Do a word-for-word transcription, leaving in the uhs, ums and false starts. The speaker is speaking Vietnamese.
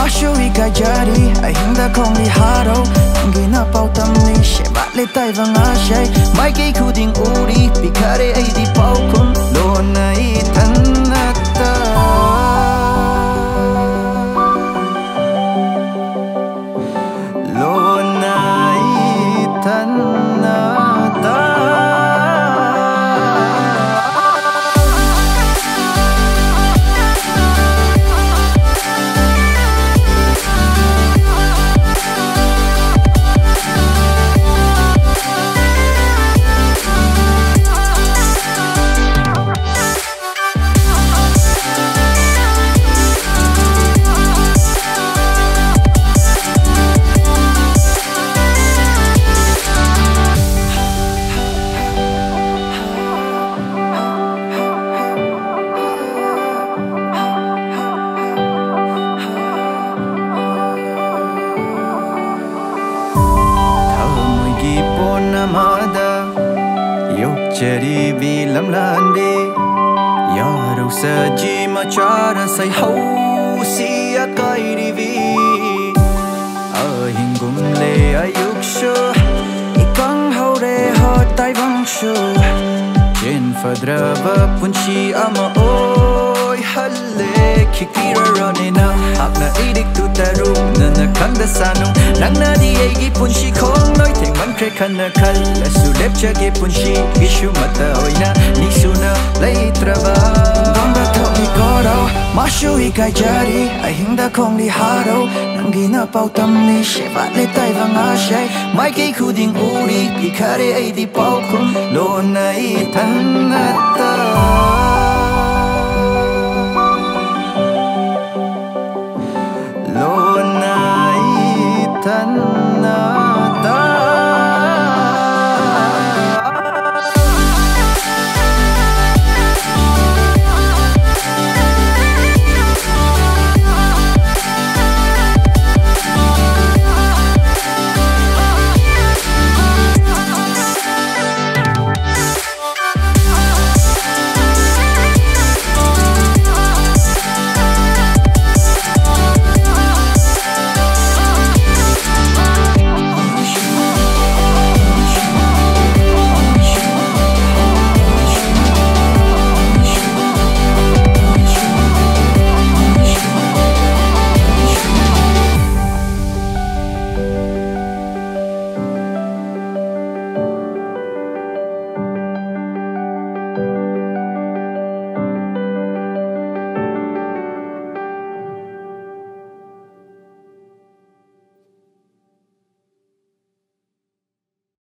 Mashui ka jari ainda kong liharo Angina pau tamni shebat le tai vanga shay Mai kay kuding uri pikare ay di pau kum Lo na itanata Lo na itanata Jadi bilam landi Yaro saji macara say hau siat kai divi Ahing gumle ayuk shu Ikang hau re ho tai bang shu Jen fadrava punchi ama oi halle Kikira ronina Hakna idik tu tarum Nana kanda sanung Nang na di egi punchi kong Noi teng man kre kana kal Lasu lep chage punchi Gishu mata oina Nisuna lay trava Donda tau ni koro Mashu ikai jari Ahinda kong liharo Nangina pau tamni Shevat le tai vanga shay Mai kay kuding uri Pikare ay di pau kum Lo na itanata